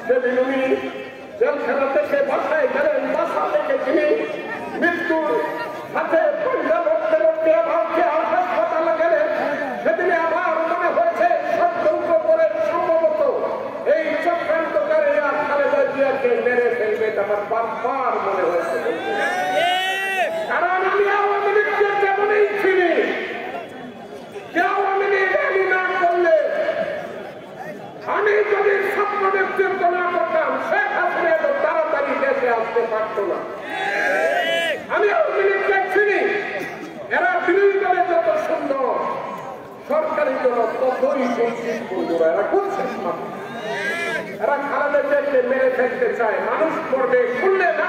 সেদিন উনি জেলখানা থেকে বাসায় গেলেন, বাসা থেকে তিনি মৃত্যুর সাথে হাসপাতালে গেলেন। সেদিনে আমার মনে হয়েছে ষড়যন্ত্র করে সম্ভবত এই চক্রান্তকারীরা খালেদা জিয়াকে মেরে ফেলবে, আমার বারবার মনে হয়েছে। কারণ আমি আওয়ামী লীগকে যেমনই চিনি, যে আওয়ামী লীগ আমি না করলে, আমি যদি ছাত্র নেতৃত্ব না করতাম, শেখ হাসিনা এত তাড়াতাড়ি দেশে আসতে পারত না। আমি আওয়ামী লীগকে চিনি, এরা বিরোধী দলে যত সুন্দর, সরকারি দল ততই সংসিদ বন্ধুরা, এরা করছে। এরা খালেদা জিয়াকে মেরে ফেলতে চায়, মানুষ করবে খুললে না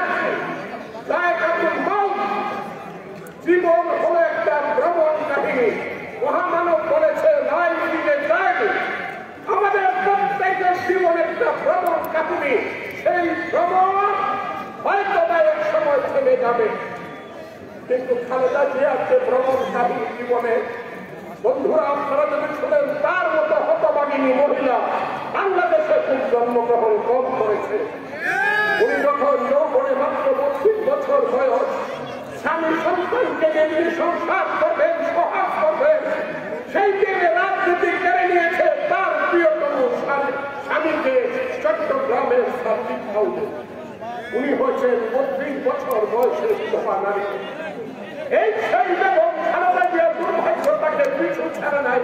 জীবন হলো একটা ভ্রমণ কাহিনী। মহামানব বলেছে লাইফ ইজ এ জার্নি। আমাদের প্রত্যেকের জীবন একটা ভ্রমণ কাহিনী। সেই ভ্রমণ হয়তো বা এক সময় থেমে যাবে, কিন্তু খালেদা জিয়ার যে ভ্রমণ কাহিনী জীবনে, বন্ধুরা আপনারা যদি শুনেন, তার মতো হতভাগিনী মহিলা বাংলাদেশে খুব জন্মগ্রহণ কম করেছে। উনি যখন যৌবনে মাত্র 32 বছর বয়স, স্বামী সন্তানকে নিয়ে সংসার করবেন, সহাগ করবেন, সেই দিনে রাজনীতি কেড়ে নিয়েছে তার প্রিয়তম স্বামীকে চট্টগ্রামের সার্বিক হাউসে। উনি হয়েছেন 32 বছর বয়সে বিধবা নারী। এই সেই বেগম খালেদা জিয়া দুর্ভাগ্য তাকে পিছু ছাড়ে নাই।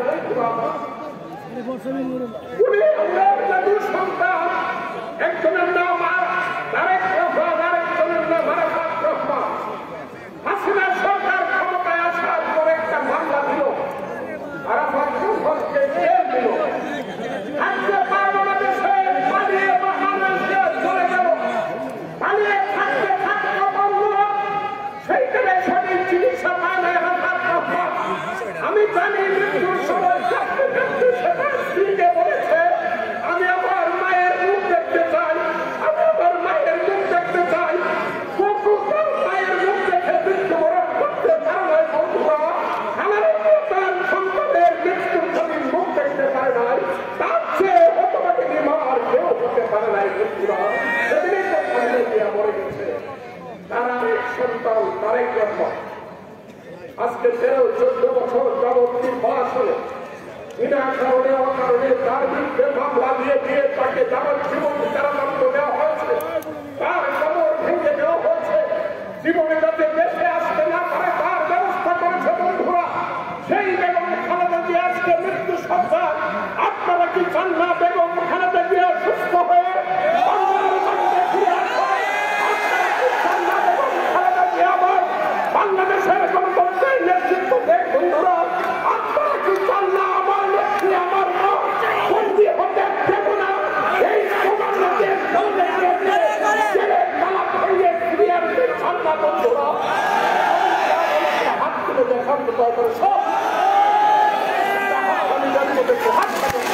উনি আমাদের সন্তান, একজনের নাম তারেক রহমান, আরেকজনের নাম আরাফাত রহমান। হাসিনা সরকার ক্ষমতায় আসার পর একটা মামলা দিল, আরাফাত রহমানকে জেল দিল। আজকে বাংলাদেশে পালিয়ে বাংলাদেশে চলে গেল, পালিয়ে থাকতে থাকতে বলল সেইখানে সঠিক চিকিৎসা পায় না আরাফাত রহমান। আমি জানি মৃত্যুর সময় কাঁদতে কাঁদতে সেটা স্ত্রীকে বলেছে, আমি আমার মায়ের মুখ দেখতে চাই, আমি আমার মায়ের মুখ দেখতে চাই। মায়ের মুখ দেখে মৃত্যুবরণ করতে পারে নাই বন্ধুরা। আমার তার সন্তানের মৃত্যুর ছবির মুখ দেখতে পারে নাই, তার চেয়ে হতভাগিনী মা আর কেউ হতে পারে নাই বন্ধুরা। সেদিনই তো খালেদা জিয়া মরে গেছে। তার আরেক সন্তান তারেক রহমান আজকে 13-14 বছর যাবৎ নির্বাস হলে বিনা কারণে অকারণে তার বিরুদ্ধে মামলা দিয়ে তাকে যাবজ্জীবন কারাদণ্ড দেওয়া হয়েছে, তার কবর ভেঙে দেওয়া হয়েছে। জীবনে যাতে দেশে আসতে না পারে তার ব্যবস্থা করেছে বন্ধুরা। সেই বেগম খালেদা জিয়া আজকে মৃত্যু সজ্জা। আপনারা কি চান না বেগম খালেদা জিয়া সুস্থ হয়ে বাংলাদেশের গণতন্ত্রের নেতৃত্ব দেখ বন্ধুরা? আপনারা কি চান না আমার নেত্রী, আমার মা বন্দী হতে দেব না? এই প্রধানমন্ত্রীর চান না বন্ধুরা? হাত তুলে দেখান তো সব হাত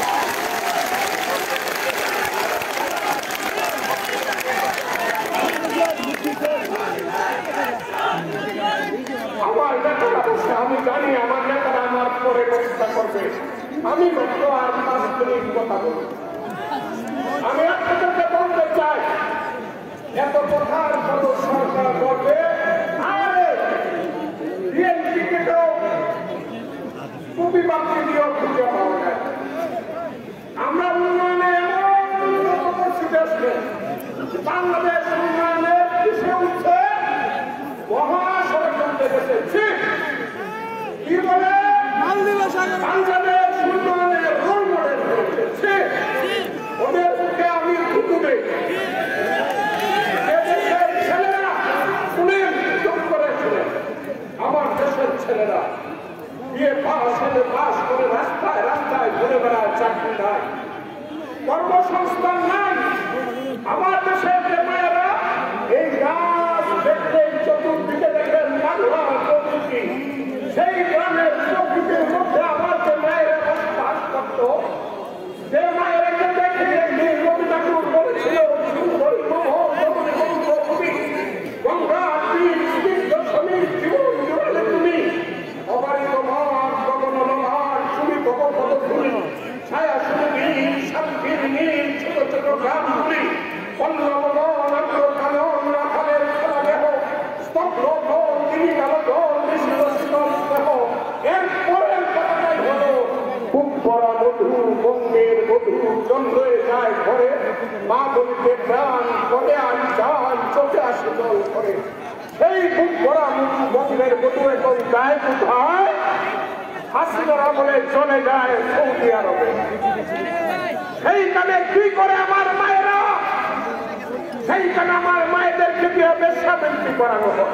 আমার নেতারা বসে, আমি জানি আমার নেতারা আমার পরে ব্যবস্থা করবে। আমি মাত্র আর 5 মিনিট কথা বলি। আমি আপনাদেরকে বলতে চাই, এত কথার পর সরকার করবে, আরে বিএনপিকে তো কুবিবাদী দিয়েও খুঁজে পাওয়া যায়। আমরা উন্নয়নে এমন পরিস্থিতি আসবে, বাংলাদেশ উন্নয়নের পিছিয়ে উঠছে মহাষড়যন্ত্রে গেছে। কি বলে বাংলাদেশ উন্নয়নের রোল মডেল হয়েছে, ওদের মুখে আমি থুতু দেই। দেশের ছেলেরা শুনেন, চুপ করে শুনেন, আমার দেশের ছেলেরা বিয়ে পাস করে রাস্তায় রাস্তায় ঘুরে বেড়ায়, চাকরি নাই, কর্মসংস্থান নাই। আমার দেশের যে মায়েরা এই গাছ দেখলে চতুর্দিকে দেখেন বাংলা প্রকৃতি, সেই গ্রামের প্রকৃতির মধ্যে আমার যে মায়েরা বাস করত, যে মায়েরা দেখে রবি ঠাকুর বলেছিল গঙ্গা জীবন জুড়ালে তুমি অবারিত মাঠ গগন ললাট সুমিত ছায়া সুন্দরী শান্তির নীল ছোট ছোট গ্রামগুলি মা বলিতে প্রাণ করে আর চান চোখে আসে জল করে সেই বুক ভরা মন্দিরের বধূ এখন গায়ে কোথায় হাসিনার আমলে চলে যায় সৌদি আরবে সেইখানে কি করে আমার মায়েরা সেইখানে আমার মায়েদেরকে দিয়ে বেশ্যাবৃত্তি করানো হয়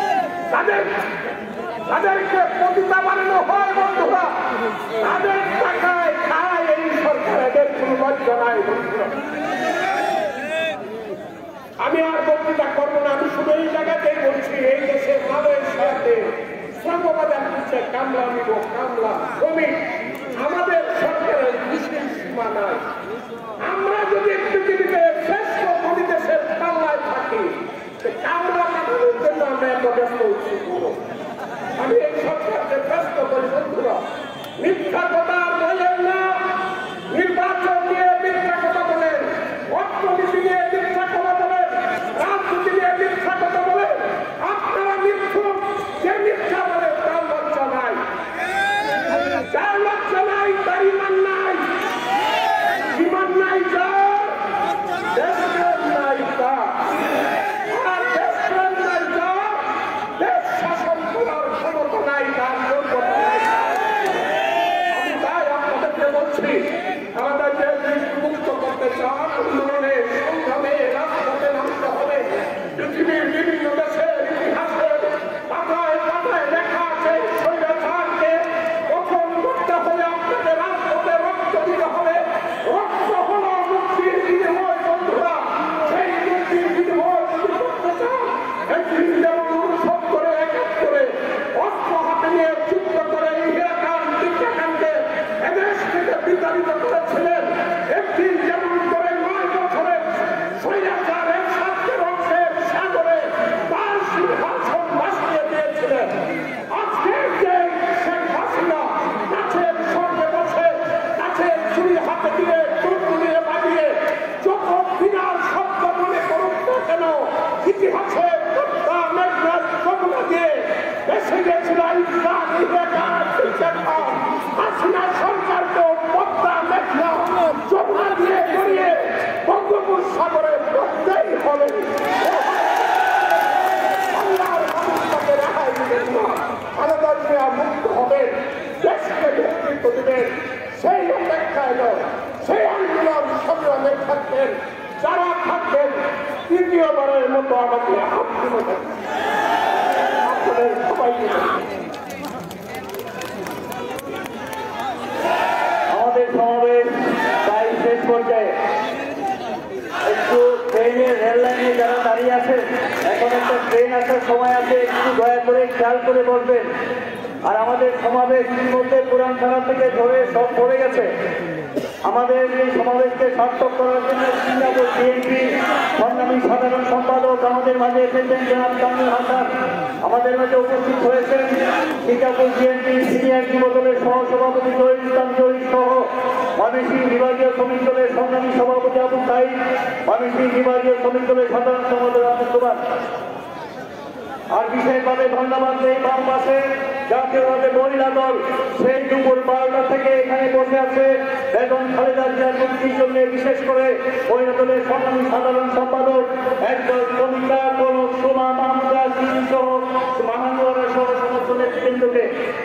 তাদেরকে পতিতা বানানো হয় বন্ধুরা তাদের টাকায় খায় এই সরকার এদের কোন লজ্জা নাই বন্ধুরা আমি আর বক্তৃতা করবো না আমি শুধু এই জায়গাতেই বলছি এই দেশে মালয়েশিয়াতে শ্রমবাজার হচ্ছে কামলা নিব কামলা শ্রমিক আমাদের সরকারের বিশেষ সীমা নাই আমরা যদি পৃথিবীতে শ্রেষ্ঠ ধনী দেশের কামলায় থাকি কামলা কাটানোর জন্য আমরা এত ব্যস্ত হচ্ছি আমি এই সরকারকে ব্যস্ত করি বন্ধুরা মিথ্যা কথা বলেন না নির্বাচন নিয়ে মিথ্যা কথা বলেন অর্থনীতি নিয়ে মিথ্যা কথা বলেন রাজনীতি নিয়ে মিথ্যা কথা বলেন আপনারা মিথ্যুক যে মিথ্যা বলে তার লজ্জা নাই যার লজ্জা নাই তার ইমান নাই যার দেশের নাই তার আর দেশের নাই যার দেশ শাসন করার ক্ষমতা নাই তার যোগ্যতা নাই আমি তাই আপনাদেরকে বলছি আমাদের দেশ মুক্ত করতে চান আন্দোলনে সংগ্রামে রাজপথে নামতে হবে পৃথিবীর বিভিন্ন দেশের ইতিহাসে পাতায় পাতায় লেখা আছে স্বৈরাচারকে কখন করতে হলে আপনাদের রাজপথে রক্ত দিতে হবে রক্ত হলো মুক্তির বিনিময় বন্ধুরা সেই মুক্তির বিনিময় যদি করতে চান একদিন যেমন অনুসব করে এক এক করে অস্ত্র হাতে নিয়ে যুদ্ধ করে ইন্দিরাকান্ড বিদ্যাকাণ্ডে এদেশ থেকে বিতাড়িত করেছিলেন একদিন যেমন করে 9 বছরের স্বৈরাচারের স্বার্থের অংশের সাগরে তার সিংহাসন ভাসিয়ে দিয়েছিলেন আজকে যে শেখ হাসিনা গাছের সঙ্গে বসে গাছের ছুরি হাতে দিয়ে টুকু নিয়ে বাঁধিয়ে যত বিনার শব্দ মনে করুক না কেন ইতিহাসে যমুনা দিয়ে বেসে গেছিল হাসিনা সরকারকেও পদ্মা মেঘনা যমুনা দিয়ে গড়িয়ে বঙ্গোপসাগরে পড়তেই হবে আল্লাহর মানুষটাকে রেহাই দিবেন না খালেদা জিয়া মুক্ত হবেন দেশকে নেতৃত্ব দিবেন সেই অপেক্ষায় নয় সেই আন্দোলন সংগ্রামে থাকবেন যারা থাকবেন তৃতীয়বারের মতো আমাকে আপনাদের সবাই আমাদের সমাবেশ প্রায় শেষ পর্যায়ে একটু ট্রেনের রেল লাইনে যারা দাঁড়িয়ে আছেন এখন একটা ট্রেন আসার সময় আছে একটু দয়া করে খেয়াল করে বসবেন আর আমাদের সমাবেশ মধ্যে পুরান থানা থেকে ধরে সব পড়ে গেছে আমাদের এই সমাবেশকে সার্থক করার জন্য সিঙ্গাপুর বিএনপি সংগ্রামী সাধারণ সম্পাদক আমাদের মাঝে এসেছেন জনাব কামরুল হাসান আমাদের মাঝে উপস্থিত হয়েছেন সিঙ্গাপুর বিএনপি সিনিয়র যুব দলের সহসভাপতি জহির ইসলাম জহির সহ ময়মনসিংহ বিভাগীয় শ্রমিক দলের সংগ্রামী সভাপতি আবু সাইদ ময়মনসিংহ বিভাগীয় শ্রমিক দলের সাধারণ সম্পাদক আব্দুল কুমার আর বিশেষভাবে ধন্যবাদ এই বাম পাশে জাতীয়ভাবে মহিলা দল সেই দুপুর 12টা থেকে এখানে বসে আছে বেগম খালেদা জিয়ার মুক্তির জন্য বিশেষ করে মহিলা দলের সংগ্রামী সাধারণ সম্পাদক একদল শ্রমিকা কনক সোমা মাহমুদা সিং সহ মহানুয়ারা সহ সমস্ত নেতৃবৃন্দকে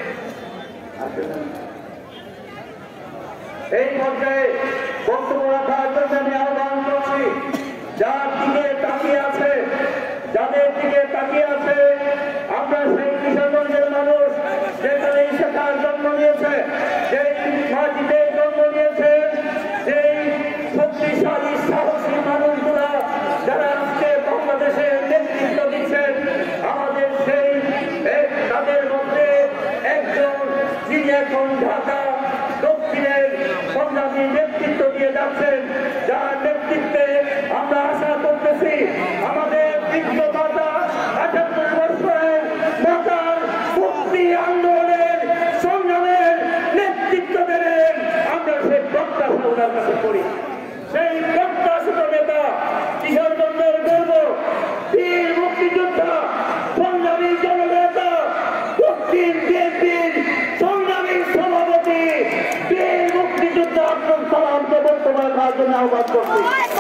এই পর্যায়ে বক্তব্য রাখার জন্য আমি আহ্বান করছি যার দিকে তাকিয়ে আছে যাদের দিকে তাকিয়ে আছে আমরা সেই কিশোরগঞ্জের মানুষ যেখানে শেখার জন্ম নিয়েছে সেই মাটিতে জন্ম নিয়েছে সেই শক্তিশালী সাহসী মানুষগুলা যারা আজকে বাংলাদেশের নেতৃত্ব দিচ্ছেন আমাদের সেই তাদের মধ্যে একজন যিনি এখন ঢাকা দক্ষিণের সংগ্রামী নেতৃত্ব দিয়ে যাচ্ছেন যার নেতৃত্বে আমরা আশা করতেছি আমাদের বৃদ্ধ মাতা 78 বছরের মাতার মুক্তি আন্দোলনের সংগ্রামের নেতৃত্ব দেবেন আমরা সেই প্রত্যাশা ওনার কাছে করি সেই প্রত্যাশিত নেতা কিশোরগঞ্জের গর্ব বীর মুক্তিযোদ্ধা সংগ্রামী জননেতা দক্ষিণ বিএনপির সংগ্রামী সভাপতি বীর মুক্তিযোদ্ধা আব্দুল সালামকে বর্তমান জন্য আহ্বান করছি।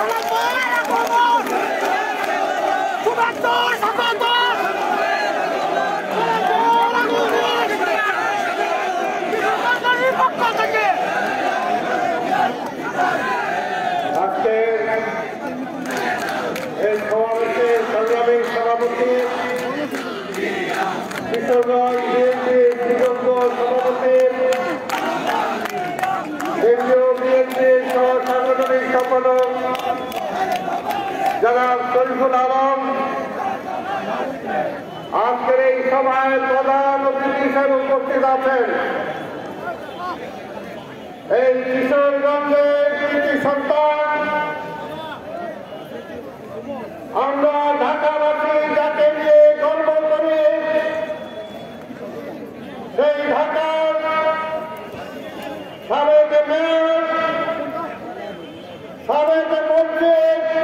আজকে এই সমাবেশের সংগ্রামী সভাপতি কিশোরগঞ্জ বিএনপি শ্রীগঞ্জ সভাপতি কেন্দ্রীয় বিএনপির সহ সাংগঠনিক সম্পাদক জনাব শরীফুল আলম, আজকের এই সভায় প্রধান অতিথি হিসেবে উপস্থিত আছেন এই কিশোরগঞ্জের কৃতি সন্তান, আমরা ঢাকাবাসী যাকে নিয়ে গর্ব করি, সেই ঢাকার সাবেক মেয়র, সাবেক মন্ত্রী,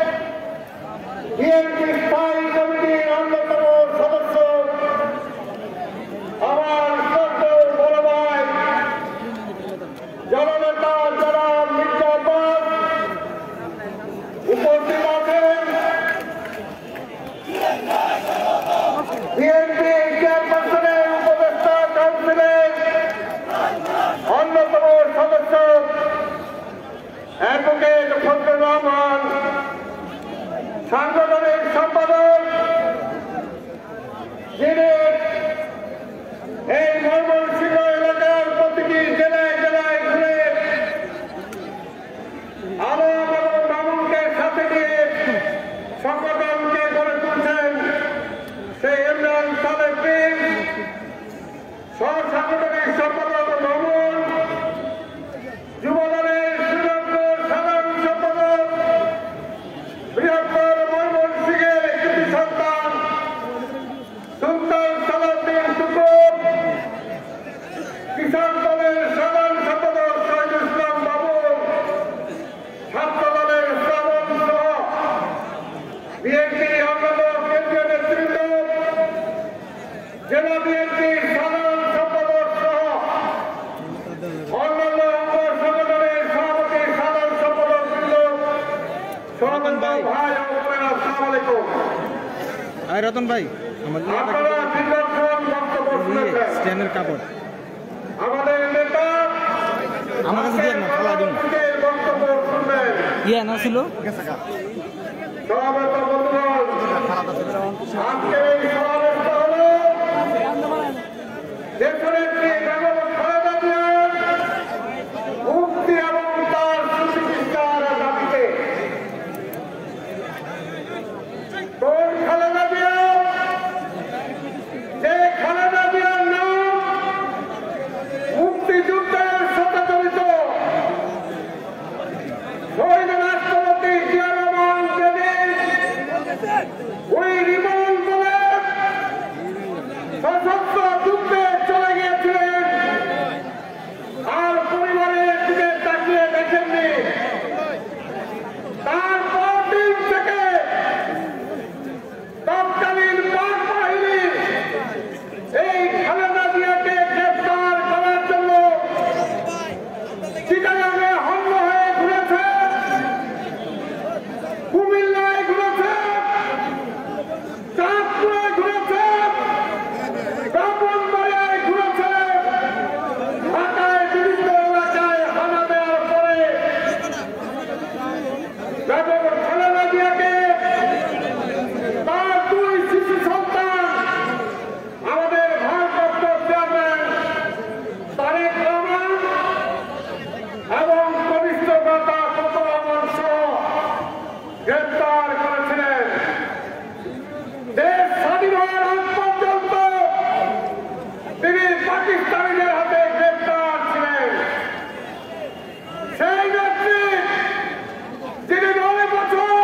বিএনপি স্থায়ী কমিটির অন্যতম সদস্য আমার শ্রদ্ধেয় বড় ভাই জননেতা জনাব মির্জা আব্বাস উপস্থিত আছেন, বিএনপি চেয়ারপারসনের উপদেষ্টা কাউন্সিলের অন্যতম সদস্য অ্যাডভোকেট ফজলুর রহমান, সাংগঠনিক সম্পাদক যিনি এই ময়মনসিংহ এলাকার প্রতিটি জেলায় জেলায় ঘুরে আলম এবং মামুনকে সাথে নিয়ে সংগঠনকে গড়ে তুলছেন, সেই ইমরান সালেহ প্রিন্স, সাংগঠনিক সম্পাদক মামুন, যুবদলের শ্রীলঙ্ক সাধারণ সম্পাদক, বৃহত্তর ময়মনসিংহের কৃতি সন্তান সুলতান সালাউদ্দিন টুকুর, কিষাণ দলের সাধারণ সম্পাদক শহীদুল ইসলাম বাবুল, ছাত্র দলের শ্রাবণ সহ বিএনপির অন্যান্য কেন্দ্রীয় নেতৃত্ব, জেলা বিএনপির সাধারণ সম্পাদক সহ অন্যান্য অঙ্গ সংগঠনের সভাপতি, সাধারণ সম্পাদক বৃন্দ, সনাতন ভাই ও বোনেরা, আসসালামু আলাইকুম। রতন ভাই, আপনারা দীর্ঘক্ষণ বক্তব্য শুনেছেন। কাপড় আমাদের নেতা আমার কাছে দিয়ে না, ফলা দিন না। বক্তব্য শুনবেন। না ছিল সমাবেত বন্ধুগণ, আজকের এই সমাবেশটা হলো দেশনেত্রী বেগম খালেদা জিয়ার মুক্তি এবং তার সুচিকিৎসার দাবিতে। কোন খালেদা জিয়া? যে খালেদা জিয়ার নাম মুক্তিযুদ্ধের সাথে জড়িত। শহীদ রাষ্ট্রপতি জিয়া রহমান যেদিন ওই রিমন বলে সশস্ত্র যুদ্ধে চলে গিয়েছিলেন আর পরিবারের দিকে তাকিয়ে দেখেননি, তারপর দিন থেকে তৎকালীন পাক বাহিনী এই খালেদা জিয়াকে গ্রেফতার করার জন্য চিটাগাঙে হন্য হয়ে ঘুরেছে, কুমিল্লায় ঘুরেছে, চাঁদপুরে ঘুরেছে, ব্রাহ্মণবাড়িয়ায় ঘুরেছে, ঢাকায় বিভিন্ন এলাকায় হানা দেওয়ার পরে বেগম খালেদা জিয়াকে তার দুই শিশু সন্তান আমাদের ভারপ্রাপ্ত চেয়ারম্যান তারেক রহমান এবং কনিষ্ঠ নেতা ফজলুর রহমান সহ গ্রেপ্তার করেছিলেন। দেশ স্বাধীন হওয়ার আগ পর্যন্ত তিনি পাকিস্তানিদের হাতে গ্রেপ্তার ছিলেন। সেই ব্যক্তি যিনি 9 বছর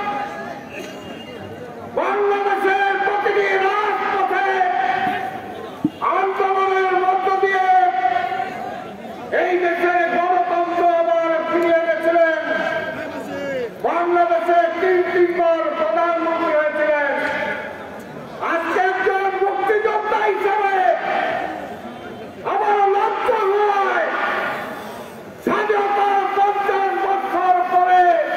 বাংলাদেশের প্রতিটি রাজপথে আন্দোলনের মধ্য দিয়ে এই দেশে গণতন্ত্র আবার ফিরিয়ে এনেছিলেন, বাংলাদেশে 3বার প্রধানমন্ত্রী হয়েছিলেন। আজকে একজন মুক্তিযোদ্ধা হিসেবে আমার লজ্জা হয়, স্বাধীনতার 50 বছর পরে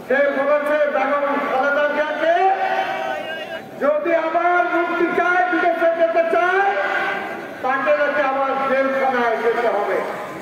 সে বলেছে বেগম খালেদা জিয়াকে যদি আবার মুক্তি চায়, বিদেশে যেতে চায়, তাকে নাকি আবার জেলখানায় যেতে হবে।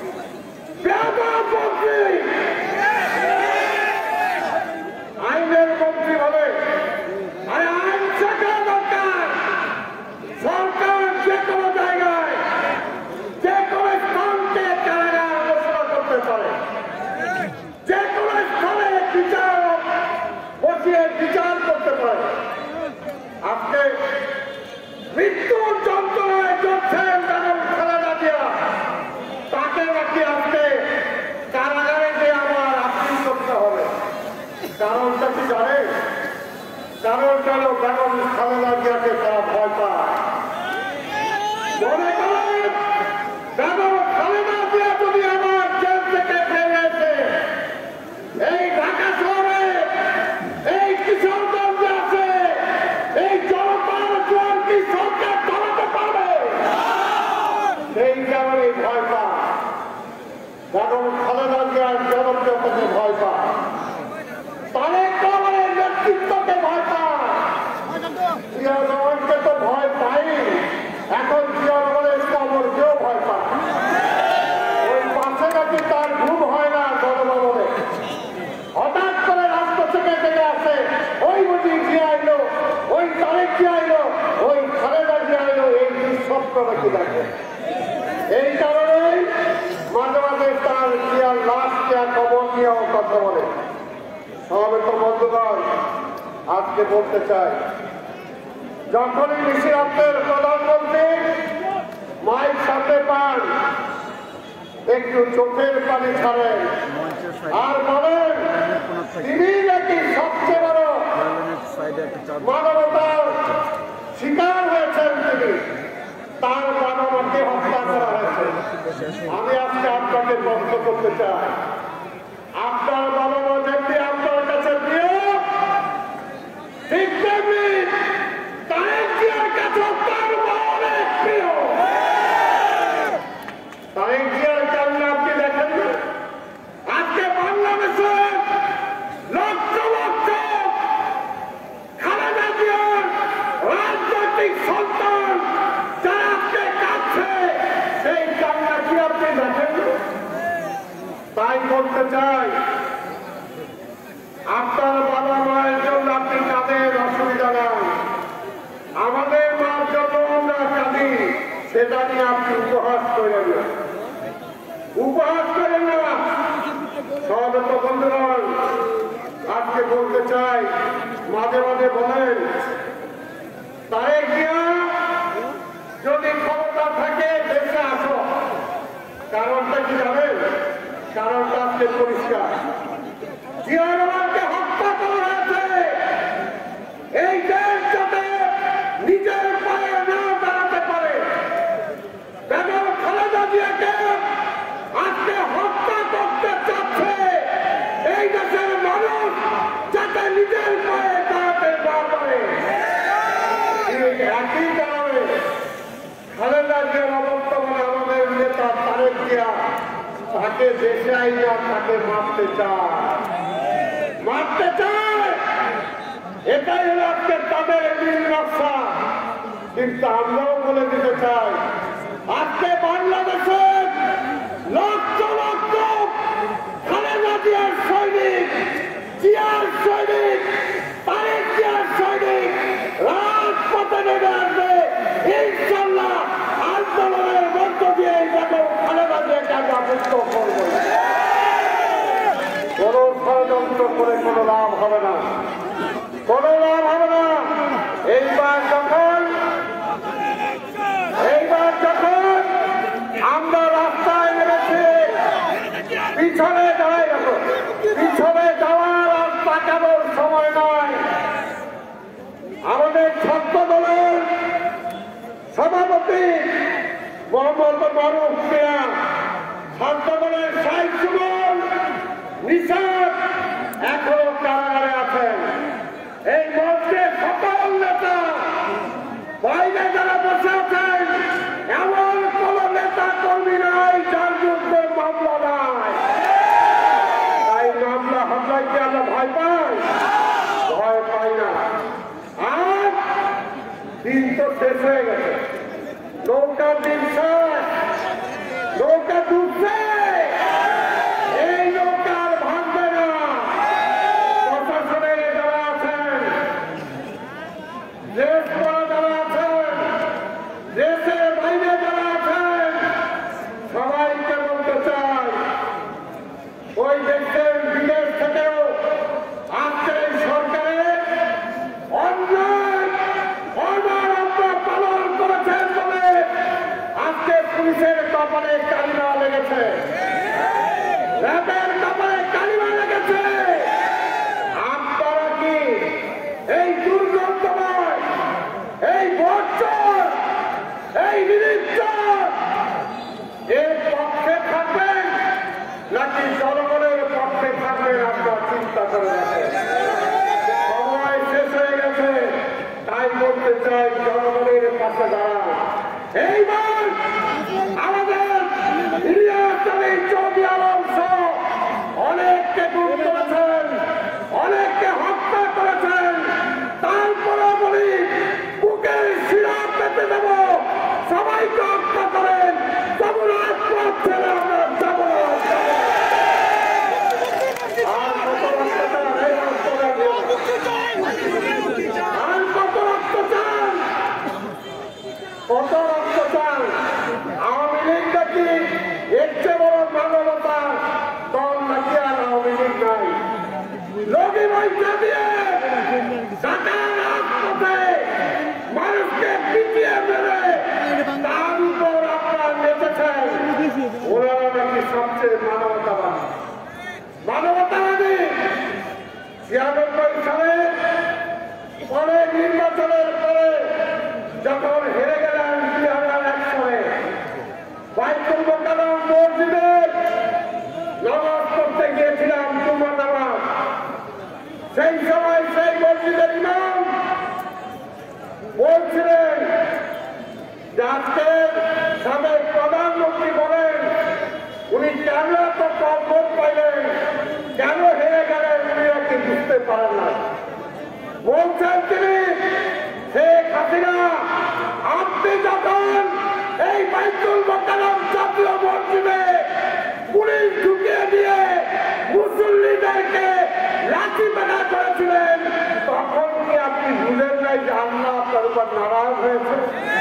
আইনের মন্ত্রী বলে আরে আইন শেখা দরকার। সরকার যে কোনো জায়গায় যে কোনো স্থানকে কারাগার ঘোষণা করতে পারে, যে কোনো স্থানে বিচারক বসিয়ে বিচার করতে পারে। আজকে মৃত্যুর যন্ত্রণায় চলছেন বেগম খালেদা জিয়া, তাকে নাকি আজকে কারাগারে গিয়ে আবার আপিল করতে হবে। কারণটা কি জানে? কারণটা হল বেগম খালেদা জিয়াকে তারা ভয় পায়। মনে করেন বেগম খালেদা জিয়া যদি আবার জেল থেকে ফিরে এসে এই ঢাকা শহরে এই কিশোরগঞ্জে আছে এই জনতার জোয়ার কি সরকার চালাতে পারবে? সেই কারণে ভয় পায়। বেগম খালেদা জিয়ার জনপ্রিয়তাকে ভয় পায়, তারেক রহমানের নেতৃত্বকে ভয় পায়। জিয়া রহমানকে তো ভয় পাই, এখন জিয়া রহমানের কবরকেও ভয় পায়। ওই পাশে নাকি তার ঘুম হয় না জনভবনে। হঠাৎ করে রাস্তা থেকে থেকে আসে ওই বুঝি জিয়া এলো, ওই তারেক জিয়া এলো, ওই খালেদা জিয়া এলো, এই দুঃস্বপ্ন নাকি দেখে। এই কারণেই মাঝে মাঝে তার জিয়ার লাশ জিয়া কবর নিয়েও কথা বলে। সমাবেত বন্ধুগণ, আজকে বলতে চাই, যখনই নিশিরাতের প্রধানমন্ত্রী মাইক সামনে পান, একটু চোখের পানি ছাড়েন আর বলেন তিনি নাকি সবচেয়ে বড় মানবতার শিকার হয়েছেন। তিনি তার মানবতাকে হত্যা করা হয়েছে। আমি আজকে আপনাকে প্রশ্ন করতে চাই, আপনার বাবা যেমনি আপনার কাছে প্রিয়, ঠিক তেমনি তারেক জিয়ার কাছে তার অনেক প্রিয়। তারেক জিয়ার কারণে আপনি দেখেন না আজকে বাংলাদেশে লক্ষ লক্ষ খালেদা জিয়ার রাজনৈতিক সন্তান যারা আজকে কাঁদছে, সেই কান্না কি আপনি দেখেন? তাই বলতে চাই, আপনার বাবা মায়ের জন্য আপনি কাঁদেন, অসুবিধা নাই। আমাদের মার জন্য আমরা কাঁদি, সেটা নিয়ে আপনি উপহাস করেন না, উপহাস করেন না। সহগত বন্ধুগণ, আজকে বলতে চাই, মাঝে মাঝে বলেন তারেক জিয়া যদি ক্ষমতা থাকে দেশে আসো। কারণটা কি জানেন? কারণটা আজকে পরিষ্কার। জিয়া রহমানকে হত্যা করা হয়েছে এই দেশ যাতে নিজের পায়ে না দাঁড়াতে পারে। বেগম খালেদা জিয়াকে আজকে হত্যা করতে চাচ্ছে এই দেশের মানুষ যাতে নিজের পায়ে দাঁড়াতে না পারে। একই কারণে খালেদা জিয়ার বর্তমানে আমাদের নেতা তারেক জিয়া তাকে দেশে আইনা তাকে মারতে চায়। এটাই হল আজকে তাদের নীল নকশা। কিন্তু আমরাও বলে দিতে চাই, আজকে বাংলাদেশের লক্ষ লক্ষ খালেদা জিয়ার সৈনিক, জিয়ার সৈনিক, তারেক জিয়ার সৈনিক রাজপথে নেমে আসবে। ইনশাল্লাহ আন্দোলনের মধ্য দিয়ে বেগম খালেদা জিয়াকে আমরা মুক্ত করবো। কোন ষড়যন্ত্র করে কোনো লাভ হবে না, কোনো লাভ হবে না। এইবার যখন আমরা রাস্তায় নেমেছি, পিছনে যাওয়ার আর তাকানোর সময় নয়। আমাদের ছাত্র দলের সভাপতি মোহাম্মদ মারুফ মিয়া, ছাত্র দলের শাহিদ সুমন নিশাদ এখনো কারাগারে আছেন। এই মঞ্চে সকল নেতা বাইরে যারা বসে আছেন, এমন কোন নেতা কর্মী নাই যার বিরুদ্ধে মামলা নাই। তাই মামলা হামলায় কি আমরা ভয় পাই? শেষ হয়ে গেছে, নৌকার দিন শেষ, নৌকা ডুবছে, এই নৌকার ভাঙবে না। প্রশাসনের যারা আছেন, দেশ করা যারা আছেন, দেশের বাইরে যারা আছেন, সবাইকে বলতে চাই, ওই দেশের বিদেশ থেকেও আজকে এই সরকারের অন্যায় অনার পালন করেছেন বলে আজকে পুলিশের কপালে কালিমা লেগেছে, র্যাবের কপালে কালিমা লেগেছে। আপনারা কি এই দুর্গন্ধময়, এই বর্ষর, এই নিরীক্ষণ এর পক্ষে থাকবেন নাকি জনগণের পক্ষে থাকবেন? আপনার চিন্তা করে রাখেন। সময় শেষ হয়ে গেছে, তাই বলতে চাই জনগণের পাশে দাঁড়ান। এইবার আমাদের ইলিয়াস আলী চৌধুরী আলম সহ অনেককে গুম করেছেন, অনেককে হত্যা করেছেন, তারপরে বলি বুকের শিরা পেতে দেব, সবাইকে হত্যা করেন, তবু রাজপথ ছেড়ে আমরা যাব না। আর কত রক্ত চান? এই আর কত রক্ত চান? কত রক্ত চান? আওয়ামী লীগ নাকি এর চেয়ে বড় মানবতা দল নাকি? আর আওয়ামী লীগ নাই। লগি পয়সা দিয়ে ঢাকার রাজপথে মানুষকে পিটিয়ে মেরে তার উপর আপনার নেচেছেন। ওনারা নাকি সবচেয়ে মানবতাবাদী। মানবতাবাদী 96 সালে পরে নির্বাচনের পরে যখন হেরে গেলেন 2001 সালে, বাইতুল মোকাররম মসজিদে নামাজ পড়তে গিয়েছিলাম, জুমার নামাজ। সেই সময় সেই মসজিদের ইমাম বলছিলেন যে আজকে সাবেক প্রধানমন্ত্রী বলেন উনি কেন এত কম ভোট পাইলেন, কেন হেরে গেলেন, উনি নাকি বুঝতে পারেন না। বলছেন তিনি, শেখ হাসিনা আপনি যখন এই বাইতুল মোকাররম জাতীয় মসজিদে পুলিশ ঢুকিয়ে দিয়ে মুসল্লিদেরকে লাঠি পেটা করেছিলেন, তখন কি আপনি বুঝেন নাই যে আল্লাহ আপনার উপর নারাজ হয়েছে?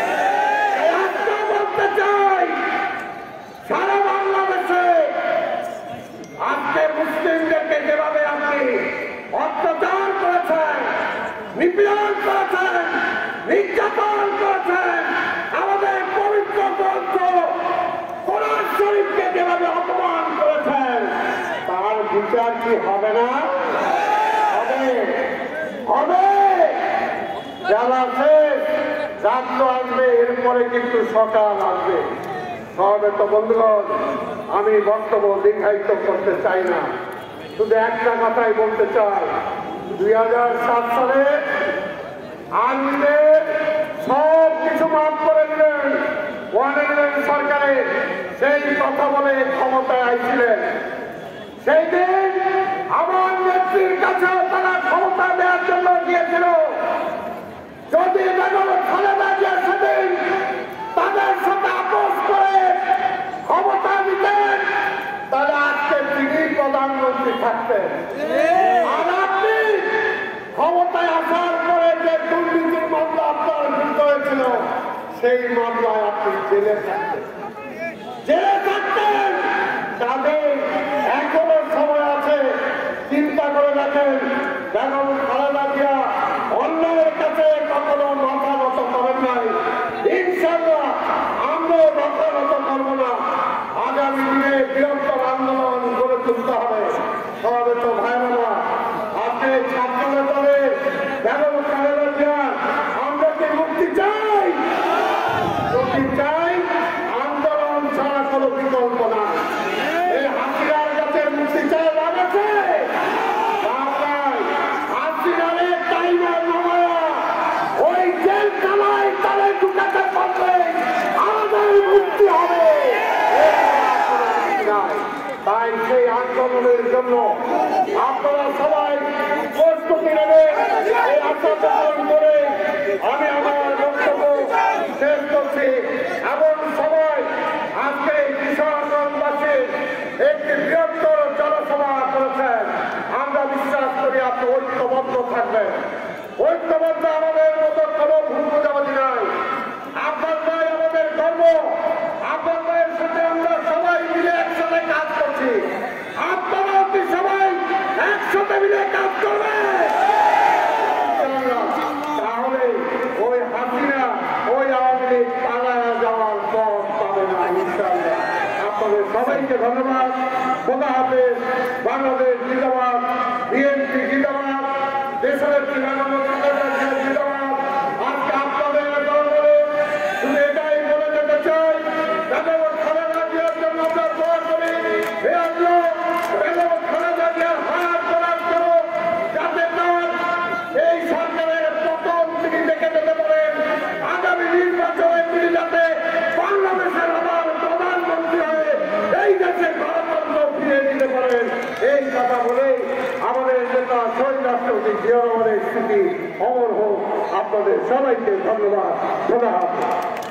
বলতে চাই, সারা বাংলাদেশে আজকে মুসলিমদেরকে যেভাবে আপনি অত্যাচার করেছেন, নিপীড়ন করেছেন, নির্যাতন করেছেন, আমাদের পবিত্র গ্রন্থ কোরআন শরীফকে যেভাবে অপমান করেছেন, তার বিচার কি হবে না? হবে, হবে। যারা শেষ রাত্র আসবে, এরপরে কিন্তু সকাল আসবে। সবে তো বন্ধুগণ, আমি বক্তব্য দীর্ঘায়িত করতে চাই না, শুধু একটা কথাই বলতে চাই। 2007 সালে আইনের সব কিছু মাফ করে দিলেন, সরকারে সেই কথা বলে ক্ষমতায় আইছিলেন। সেই দিন আমার নেত্রীর কাছে তারা ক্ষমতা দেওয়ার জন্য গিয়েছিল। যদি বেগম খালেদা জিয়া সেদিন তাদের সাথে আপোষ করে ক্ষমতা দিতেন, তাহলে আজকে তিনি প্রধানমন্ত্রী থাকতেন। আর আপনি ক্ষমতায় আসার পরে যে দুর্নীতির মামলা আপনার বিরুদ্ধে হয়েছিল, সেই মামলায় আপনি জেলে থাকতেন, জেলে থাকতেন। তাদের এখনো সময় আছে, চিন্তা করে রাখেন। বেগম খালেদা জিয়া অন্যের কাছে কখনো মাথা নত করেন নাই, ইনশাআল্লাহ আমরাও মাথা নত করবো না। আগামী দিনে বৃহত্তর আন্দোলন গড়ে তুলতে হবে। সবে তো ভাইরা, আপনি ছাত্র নেতারে বেগম খালেদা জিয়া আমরা কি মুক্তি চাই? মুক্তি চাই, আন্দোলন ছাড়া কোনো বিকল্প না। এই হাসিনার কাছে মুক্তি চাই লাভ আছে? হাসিনারে টাইমার নামায়া ওই জেল খানায় তালে ঢুকাতে পারলে আমাদের মুক্তি হবে। তাই সেই আন্দোলনের জন্য আপনারা সবাই প্রস্তুতি নেবেন। এই আশা পোষণ করে আমি আমার বক্তব্য থাকবেন। ঐক্যবদ্ধ আমাদের মতো কোনো ভুল বোঝাবুঝি নাই। আপনার ভাই আমাদের ধর্ম, আপনার ভাইয়ের সাথে আমরা সবাই মিলে একসাথে কাজ করছি। আপনারা কি সবাই একসাথে মিলে কাজ করবে? তাহলে ওই হাসিনা ওই আওয়ামী লীগ পালায়া যাওয়ার পথ পাবে না ইনশাআল্লাহ। আপনাদের সবাইকে ধন্যবাদ। খোদা হাফেজ। বাংলাদেশ জিন্দাবাদ, বিএনপি জিন্দাবাদ, দেশের জিন্দাবাদ। আজকে আপনাদের দলে শুধু এটাই বলে যেতে চাই, বেগম খালেদা জিয়ার জন্য আমরা দোয়া করি। হে আল্লাহ, বেগম খালেদা জিয়ার হাত করার জন্য যাতে তার এই সরকারের পতন তিনি দেখে যেতে পারেন, আগামী নির্বাচনে তিনি যাতে বাংলাদেশের আবার প্রধানমন্ত্রী হয়ে এই দেশের গণতন্ত্র ফিরিয়ে দিতে পারেন। এই কথা বলে আমাদের নেতা শহীদ রাষ্ট্রপতি জিয়া রহমানের স্মৃতি অমর হোক। আপনাদের সবাইকে ধন্যবাদ। খোদা হাফেজ।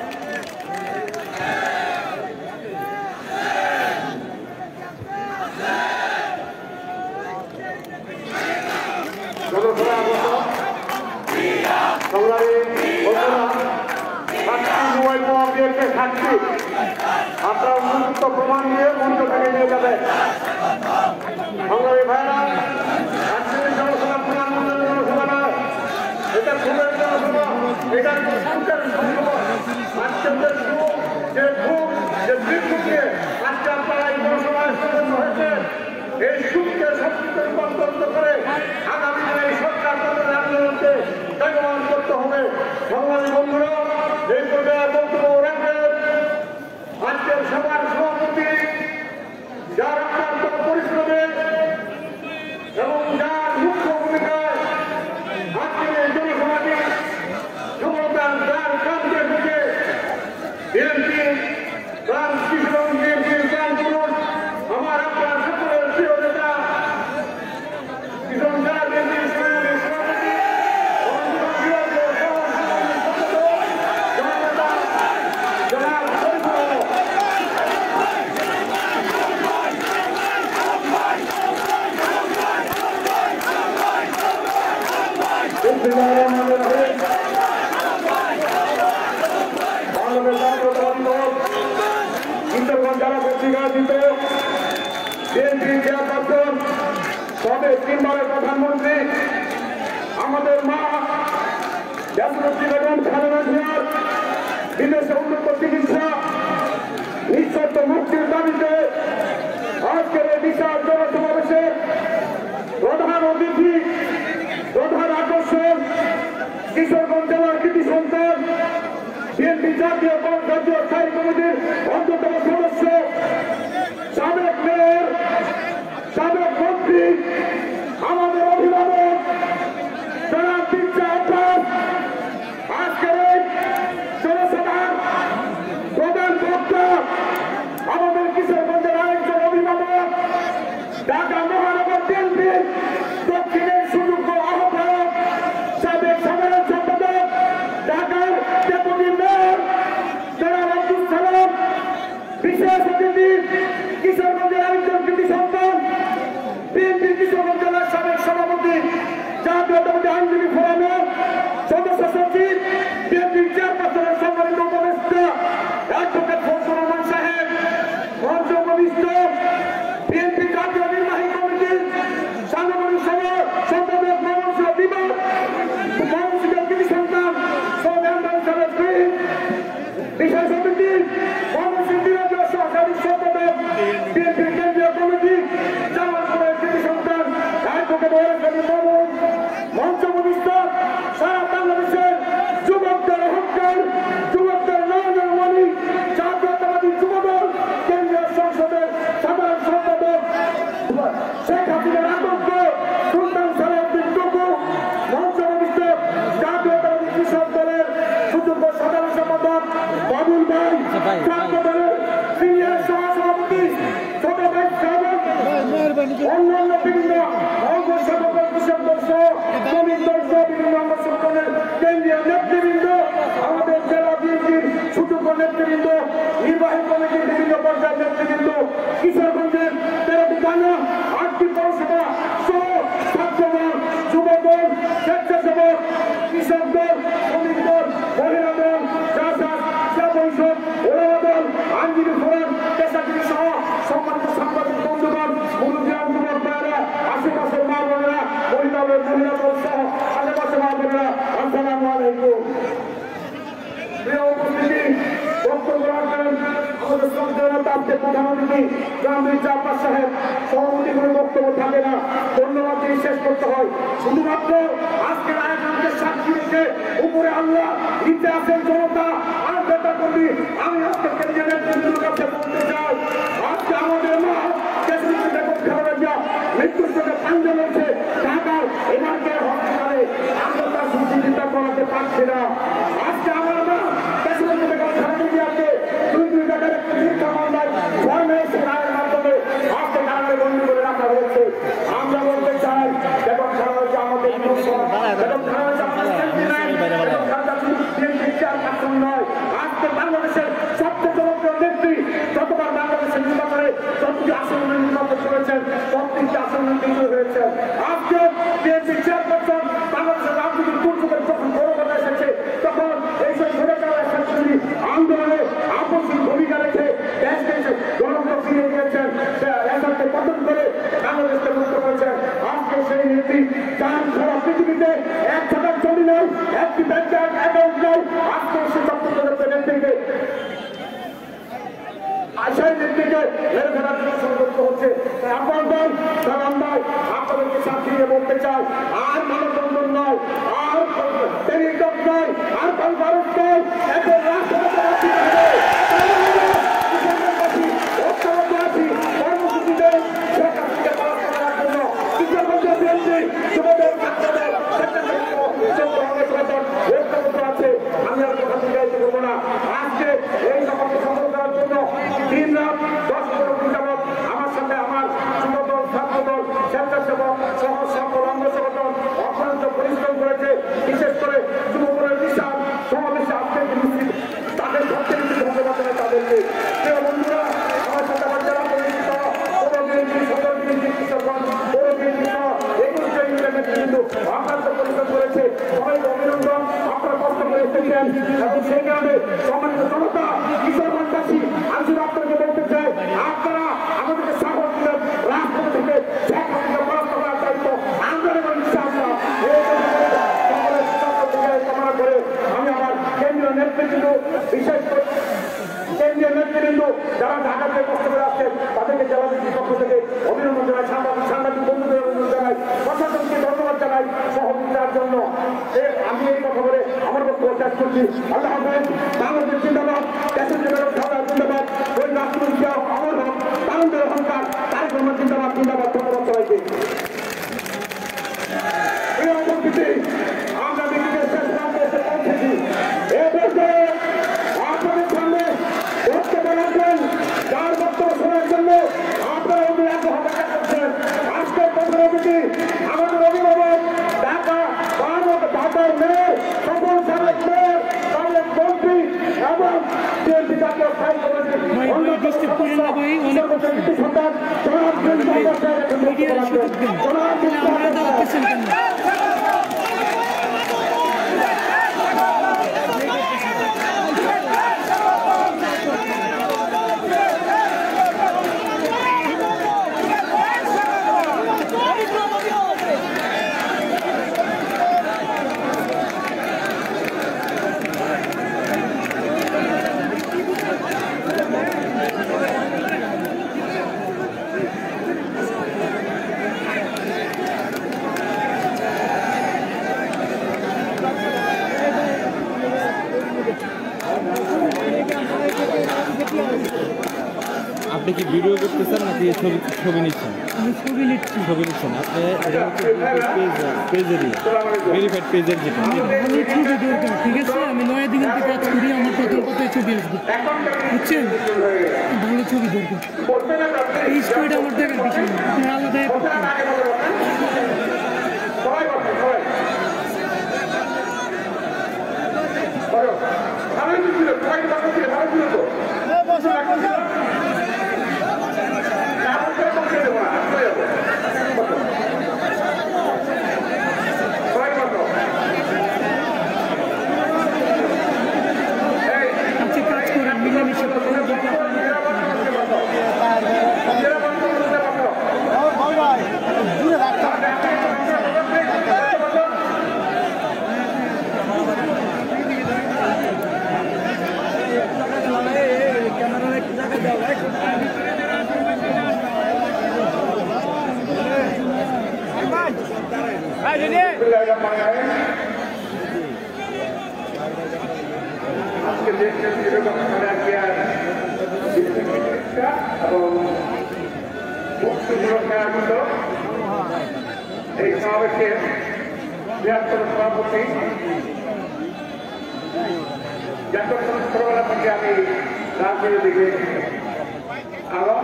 আপনারা উপযুক্ত প্রমাণ নিয়ে মঞ্চ থেকে নিয়ে যাবেন। সংগ্রামী ভাইরা, আজকের জনসভা প্রধানমন্ত্রীর জনসভা নয়, এটা খুবের জনসভা, এটা সুখের জনসভা। আজকে যে সুখ, যে বিক্ষোভ নিয়ে আজকে আপনারা এই জনসভায় সম্পন্ন হয়েছেন, এই সুখকে শক্তিতে রূপান্তরিত করে আগামী দিনে এই সরকার আন্দোলনকে বেগবান করতে হবে। সংগ্রামী বন্ধুরা, এই পর্যায়ে বক্তব্য রাখবেন আজকের সভার সভাপতি, যার অত্যন্ত পরিশ্রমে এবং যার মুখ্য ভূমিকায় আজকের এই জনসভাটি সফলতার দ্বার প্রান্তে থেকে বিএনপি প্রাণ কিশোর, বিএনপির প্রাণ পুরুষ, আমার আপনার সকলের প্রিয় নেতা কিশোর জেলা বিএনপির সভাপতি যারা পত্রিকা দিত বিএনপি চেয়ারপারসন, তবে 3 বারের প্রধানমন্ত্রী আমাদের মা বেগম খালেদা জিয়ার বিদেশে উন্নত চিকিৎসা, নিঃশর্ত মুক্তির দাবিতে আজকের এই বিশাল জনসমাবেশের প্রধান অতিথি, প্রধান আকর্ষণ কিশোরগঞ্জ জেলার কৃতি সন্তান, বিএনপি জাতীয় স্থায়ী কমিটির অন্যতম সদস্য, সাবেক মেয়র, সাবেক মন্ত্রী, আমাদের অভিভাবক যারা আজকের এই জনসভার প্রধান বক্তা, আমাদের কিশোরগঞ্জের আরেকজন অভিভাবক, ঢাকা মহানগর বিএনপির দক্ষিণের সুযোগ্য আহ্বায়ক, সাবেক সাধারণ সম্পাদক, ঢাকার ডেপুটি মেয়র জনাব আব্দুল সালাম, বিশেষ অতিথি কিশোরগঞ্জের আরেকজন কৃতি সন্তান, বিএনপির কিশোরগঞ্জ জেলার সাবেক সভাপতি, জাতীয়তাবাদী আইনজীবী ফোরামের সদস্য সচিব, বিএনপির চেয়ারপারসনের সম্মানিত উপদেষ্টা অ্যাডভোকেট ফজলুর রহমান সাহেব, মঞ্চ উপবিষ্ট বিএনপি জাতীয় নির্বাহী কমিটির সাংগঠনিক সম্পাদক ময়মনসিংহ বিভাগ, ময়মনসিংহের কৃতি সন্তান সৌদ ইমরান সাহেব, বিশেষ অতিথি ময়মনসিংহ বিভাগীয় সহকারী সম্পাদক বিএনপির কেন্দ্রীয় কমিটি জামালপুরের কৃতি সন্তান অ্যাডভোকেট ওয়ারেস মাহমুদ, মঞ্চ উপবিষ্ট সারা বাংলাদেশের যুবকদের অহংকার, যুবকদের নয়নের মণি, জাতীয়তাবাদী যুবদল কেন্দ্রীয় সংসদের সাধারণ সম্পাদক শেখ হাসিনার আতঙ্ক সুলতান সালাউদ্দিন টুকু, মঞ্চ উপবিষ্ট জাতীয়তাবাদী কৃষক দলের সুযোগ্য সাধারণ সম্পাদক বাবুল ভাই, ছাত্র দলের সিনিয়র সহসভাপতি ছোট ভাই সাহেব, অন্যান্য বিভিন্ন অঙ্গ সভাপতি কৃষক দল সহ শ্রমিক দল সহ বিভিন্ন অঙ্গ সংগঠনের কেন্দ্রীয় নেতৃবৃন্দ, আমাদের জেলা বিএনপির সুযোগ্য নেতৃবৃন্দ, নির্বাহী কমিটির বিভিন্ন পর্যায়ের নেতৃবৃন্দ, কিশোরগঞ্জের 13টি থানা, 8টি পৌরসভা সহ ছাত্রদল, যুবদল, কৃষক দল, শ্রমিক দল, মহিলা দল, চাষাবাদ, ক্রীড়া পরিষদ, ওলামা দল, আইনজীবী ফোরাম, পেশাজীবী সহ সম্মানিত সাংবাদিক বন্ধুগণ, মুরব্বিয়ান যুবক ভাইয়েরা, আশেপাশের মা বোনেরা, মহিলা দল সহ আশেপাশের মা বোনেরা, আসসালামু আলাইকুম। প্রিয় উপস্থিতি, বক্তব্য রাখবেন আমাদের শ্রদ্ধেয় প্রধান অতিথি জনাব জাফর সাহেব। সভাপতি কোনো বক্তব্য থাকে না, ধন্যবাদ দিয়ে শেষ করতে হয়। শুধুমাত্র আজকের আয়োজনকে সাক্ষী রেখে উপরে আল্লাহ, নিচে আছেন জনতা আর নেতা কর্মী। আমি আজকে কেন্দ্রীয় নেতৃত্বের কাছে বলতে চাই, আজকে আমাদের মা মৃত্যুর সাথে পাঞ্জা রয়েছে ঢাকার এনাকে হসপিটালে, আমরা তার সুচিন্তা করাতে পারছি না। আজকে আমার মা দুই টাকার মিথ্যা মামলায় রায়ের মাধ্যমে আজকে কারণে বন্দী করে রাখা হয়েছে। আমরা বলতে চাই বেগম খালেদা জিয়া আমাদের বেগম খালেদা নয়, আজকে বাংলাদেশের সবচেয়ে জনপ্রিয় নেত্রী। যতবার বাংলাদেশের নির্বাচনে যতটি আসন নির্বাচন করেছেন, ৩৫টি আসন বিজয়ী হয়েছেন। আজকে বিএনপি চেয়ারপারসন বাংলাদেশের রাজনৈতিক দুর্যোগের যখন বড় কথা এসেছে, তখন এইসব ঘুরে যাওয়া আন্দোলনে আপসী ভূমিকা রেখে দেশকে গণতন্ত্র ফিরিয়ে দিয়েছেন, এসবকে পতন করে বাংলাদেশকে মুক্ত করেছেন। আজকে সেই নেত্রী যার সারা পৃথিবীতে ১ টাকার জমি নেই, একটি ব্যাংকের অ্যাকাউন্ট নেই, আজকে সে চট্টগ্রামের নেত্রীকে সেই নেত্রীকে মেরে ফেলার জন্য সংযুক্ত হচ্ছে। আপনাদের আপনাদেরকে সাক্ষী দিয়ে বলতে চাই, আর মানববন্ধন নয়, আর টেলিটক নয়, আর কনফারেন্স নয়, এখন রাষ্ট্রপতি কর্মসূচিতে সরকারকে পালন করার জন্য কিশোরগঞ্জের বিএনপি যুবদল ছাত্রদল আছে। আমি আর কথা জিজ্ঞাসা করবো না। আজকে এই সমাজকে সফল করার জন্য দিন রাত 10-15 দিন যাবৎ আমার সাথে আমার যুবদল ছাত্রদল স্বেচ্ছাসেবক সহ সকল অঙ্গ সংগঠন অক্লান্ত পরিশ্রম করেছে। বিশেষ করে যুবদলের বিশাল সমাবেশে আজকে তাদের সবচেয়ে বেশি ধন্যবাদ জানাই তাদেরকে। প্রিয় বন্ধুরা, আমার সাথে আমার যারা পরিচিত পৌর বিএনপি, সদর বিএনপি, কিশোরগঞ্জ পৌর বিএনপি সহ 21টা ইউনিয়নের নেতৃবৃন্দ অক্লান্ত পরিশ্রম করেছে। সবাইকে অভিনন্দন। আপনারা কষ্ট করে এসেছেন এবং সেই কারণে সম্মানিত জনতা, কিশোরগঞ্জবাসী, আমি শুধু আপনাকে বলতে চাই, আপনারা আমাদেরকে সাপোর্ট দিলেন। রাষ্ট্রপতি থেকে শেখ হাসিনা পরাস্ত করার দায়িত্ব আমরা এবং ইনশাআল্লাহ কামনা করে আমি আমার কেন্দ্রীয় নেতৃবৃন্দ, বিশেষ করে কেন্দ্রীয় নেতৃবৃন্দ যারা ঢাকাতে কষ্ট করে আসছেন, তাদেরকে জেলাভিত্তির পক্ষ থেকে অভিনন্দন জানাই, সাংবাদিক বন্ধুদের অভিনন্দন জানাই, প্রশাসনকে ধন্যবাদ জানাই সহযোগিতার জন্য। আমি এই কথা বলে আমার বক্তব্য শেষ করছি। আল্লাহ হাফেজ। বাংলাদেশ জিন্দাবাদ, দেশের বেগম খালেদা জিন্দাবাদ, ওই রাষ্ট্রপতি জিয়া অমর হক, তারুণ্যের অহংকার, তারেক রহমান জিন্দাবাদ। ধন্যবাদ সবাইকে। প্রিয় উপস্থিতি, আমরা মিটিংয়ের শেষ প্রান্তে এসে পৌঁছেছি। এ দেশে আপনাদের সামনে বক্তব্য রাখবেন, যার বক্তব্য শোনার জন্য আপনারা এত অপেক্ষা করছেন। আজকের প্রধান অতিথি আমাদের অভিভাবক ঢাকার মেয়র, সকল সাবেক মেয়র, সাবেক মন্ত্রী এবং বিএনপি জাতীয় স্থায়ী কমিটির সন্তান আপনি কি ভিডিও করতেছেন নাকি ছবি নিচ্ছেন? আমি ছবি নিচ্ছেন আপনি পেজেরই ভেরিফাইড পেজের যেটা আমি ছবি দরকার, ঠিক আছে? আমি 9 দিন থেকে কাজ করি, আমার প্রকল্পতে ছবি আসবে, বুঝছেন? ভালো ছবি দরকার। এই স্টোরিটা আমার দেখার বিষয় না, আপনি আলাদাই করতেন। আজকে দেশের যেরকম চিকিৎসা এবং মুক্তি সুরক্ষা আয়োজিত এই সমাবেশের বৃহত্তর সভাপতি যখন ছোটবেলা থেকে আমি রাজনীতি দিকে আলম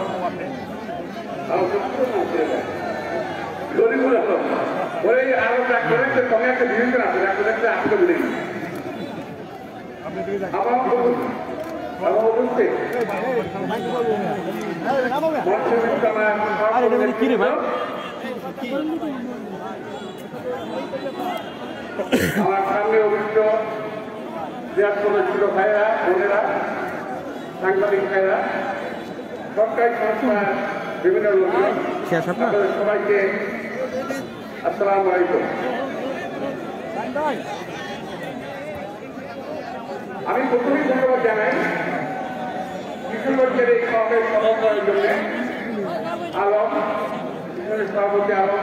গরিবুল আলম ওই আলম ডাক্তার সঙ্গে একটা বিভিন্ন আছে ডাক্তার একটা আত্ম বলি আমার সামনে অভিজ্ঞ বৃহত্তর ছোট ভাইরা বোনেরা সাংবাদিক ভাইরা সরকারি সংস্থার বিভিন্ন লোকজন সবাইকে আসসালামু আলাইকুম। আমি প্রথমেই ধন্যবাদ জানাই কিশোরগঞ্জের এই সমাবেশ সফল করার জন্য আলম কিশোরের সভাপতি আলম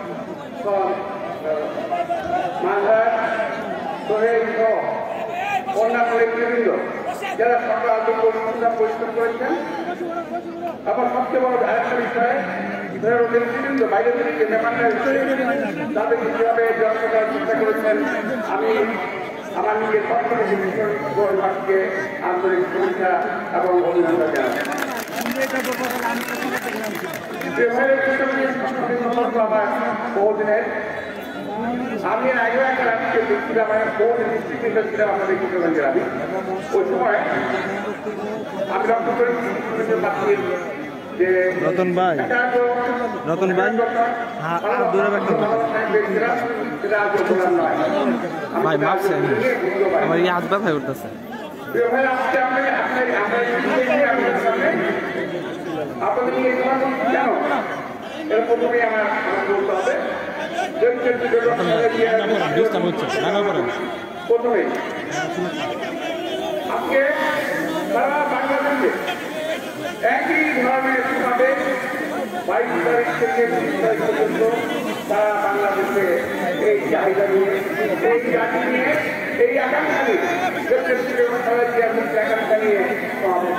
মাঝার সোহেল সহ অন্যান্য নেতৃবৃন্দ যারা সরকার পরিশ্রম করেছেন। আমার সবচেয়ে বড় আরেকটা বিষয় নেতৃবৃন্দ বাইরে থেকে মেহমানরা তাদেরকে কীভাবে যত্ন করার চেষ্টা করেছেন আমি আমার নিজের পক্ষ থেকে কিশোরগঞ্জবাসীকে আন্তরিক শুভেচ্ছা এবং অভিনন্দন জানাই। আমার বহুদিনের আমি আগে একটা রাজ্যকে দেখছিলাম বহু ডিস্ট্রিক্ট ছিলাম আমাদের কিশোরগঞ্জের আমি ওই সময় আমি লক্ষ্য করেছি যে রতন ভাই ভাই মাপছে আমার এই হাত ব্যথা করতেছে। প্রথমে আমার বলতে হবে প্রথমে আজকে সারা বাংলাদেশে একই ধরনের সমাবেশ 22 তারিখ থেকে 30 তারিখ পর্যন্ত সারা বাংলাদেশে এই চাহিদা নিয়ে এই জাতি নিয়ে এই আকাঙ্ক্ষা নিয়ে আকাঙ্ক্ষা নিয়ে সমাবেশ।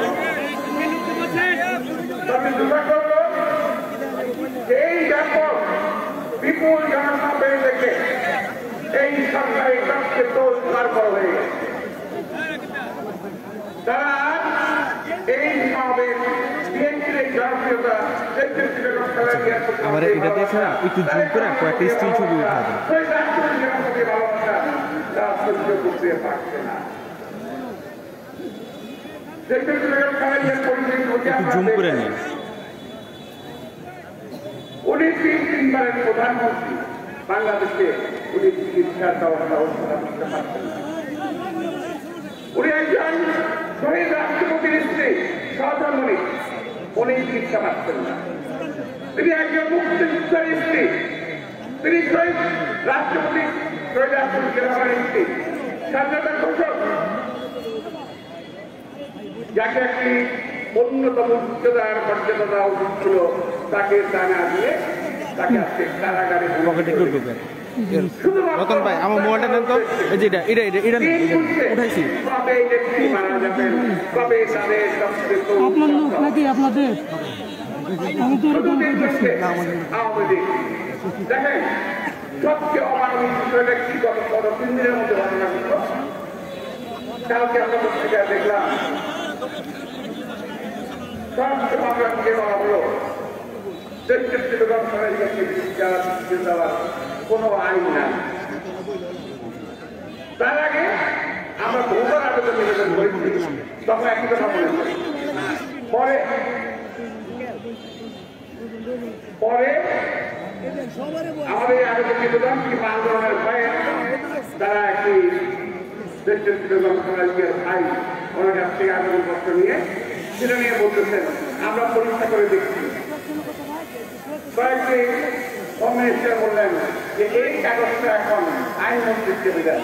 তবে দুর্ভাগ্য এই ব্যাপক বিপুল জনসমাবেশ দেখে এই সরকারি কাজকে তোলপার করা হয়ে গেছে। তারা এই সমাবেশ বিএনপির এই জনপ্রিয়তা আমার এটা দেখে একটু জুম করে কয়েকটা স্টিল ছবি উঠাবে একটু জুম করে নিন। উনি তিনবারের প্রধানমন্ত্রী বাংলাদেশে উনি চিকিৎসার ব্যবস্থা করতে পারছেন না। উনি একজন শহীদ রাষ্ট্রপতির স্ত্রী সহধর্মণী উনি চিকিৎসা পাচ্ছেন না। তিনি একজন মুক্তিযোদ্ধার স্ত্রী তিনি শহীদ রাষ্ট্রপতি শহীদ রাষ্ট্রপতি রহমানের স্ত্রী স্বাধীনতা ঘোষক যাকে একটি অন্যতম উচ্চতার মর্যাদা দেওয়া উচিত ছিল তাকে তা না দিয়ে তাকে আজকে কারাগারে রতন ভাই আমার মোবাইলটা দেন তো এই যে এটা উঠাইছি আপনার লোক নাকি আপনাদের আমি তো এরকম দেখেন সবচেয়ে অমানবিক বিষয়টা কি গত 3 দিনের মধ্যে ঘটনা ঘটল। কালকে আমরা পত্রিকায় দেখলাম সবচেয়ে মামলা নিয়ে বলা হলো কোনো আইন নাই। তার আগে আমরা বহুবার আবেদন নিবেদন করেছি তখন একই কথা বলেছি। পরে আমাদের আবেদন নিবেদন কিংবা আন্দোলনের ভয়ে তারা একটি আইন ওনার কাছ থেকে আবেদনপত্র নিয়ে সেটা নিয়ে বলতেছেন আমরা পরীক্ষা করে দেখছি। কয়েকটি হোম মিনিস্টার বললেন যে এই কাগজটা এখন আইনমন্ত্রীর চেপে যায়।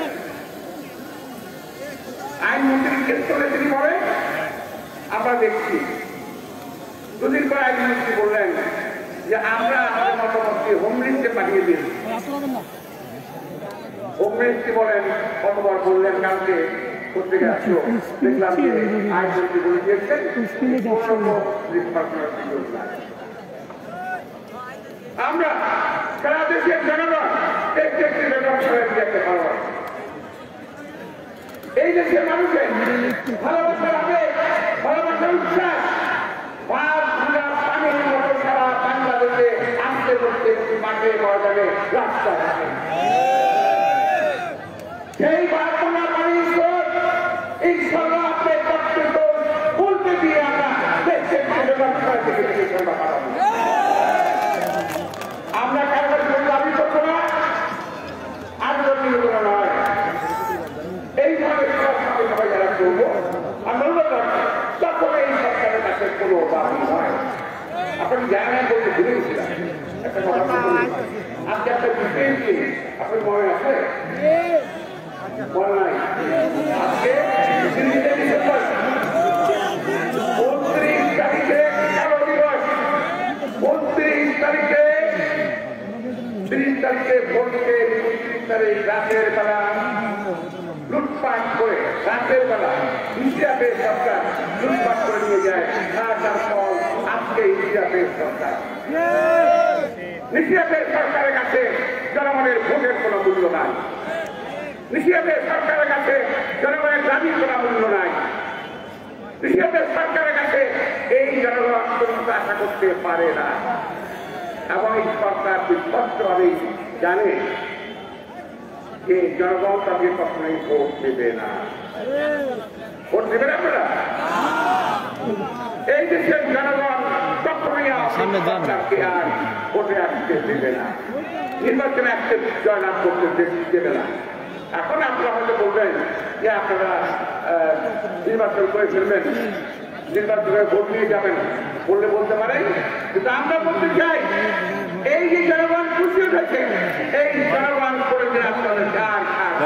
আইনমন্ত্রীর ক্ষেত্রে তিনি বলেন আমরা দেখছি। দুদিন পর আইনমন্ত্রী বললেন যে আমরা আমাদের মতামতকে হোম মিনিস্ট্রি পাঠিয়ে দিয়েছি। হোম মিনিস্ট্রি বলেন কতবার বললেন কালকে পত্রিকা আসলো দেখলাম যে আইনমন্ত্রী বলে দিয়েছেন আমরা সারা দেশের জনগণ একটি ব্যবসায় দিতে পারব। এই দেশের মানুষের ভালোবাসার আবেগ, ভালোবাসার উচ্ছ্বাস পানির মতো সারা বাংলাদেশে আসতে করতে মাঠে ময়দানে রাস্তাঘাটে সেই বারবার পানির স্রোত ইনশাল্লাহ আপনার কর্তব্য বলতে দিয়ে আমরা দেশের ব্যবসায় থেকে পাঠাবো। আমরা কারোর জন্য দাবি করবো না, আগ্রহী করা নয়। এইভাবে সবাই যারা করবো আমরা তখন এই সরকারের কাছে কোনো দাবি নয়। আপনি জানেন বলতে ভুলে গেছিলাম একটা কথা, আজকে একটা বিষয় আপনার মনে আছে মনে নাই? আজকে 29 তারিখে কালো দিবস। 29 তারিখে 30 তারিখে ভোটকে 29 তারিখ রাতের বেলা লুটপাট করে, রাতের বেলা ইন্ডিয়াপের সরকার লুটপাট করে নিয়ে যায়। তার ফল আজকে ইন্ডিয়াপের সরকার। ইন্ডিয়াপের সরকারের কাছে জনগণের ভোটের কোনো মূল্য নাই। ইন্ডিয়াপের সরকারের কাছে জনগণের দাবির কোনো মূল্য নাই। ইন্ডিয়াপের সরকারের কাছে এই জনগণ কোনো আশা করতে পারে না। এবং এই সরকার স্পষ্টভাবে জানে যে জনগণ তাকে কখনোই ভোট দেবে না। ভোট দেবেন আপনারা? এই দেশের জনগণ কখনোই সরকারকে আর ভোটে আসতে দেবে না, নির্বাচনে আসতে জয়লাভ করতে দেবে না। এখন আপনারা হয়তো বলবেন যে আপনারা নির্বাচন করে ফেলবেন, নির্বাচনে ভোট নিয়ে যাবেন বললে বলতে পারেন, কিন্তু আমরা বলতে চাই এই যে জনগণ খুশি উঠেছে, এই জনগণ করে দিন আপনাদের আর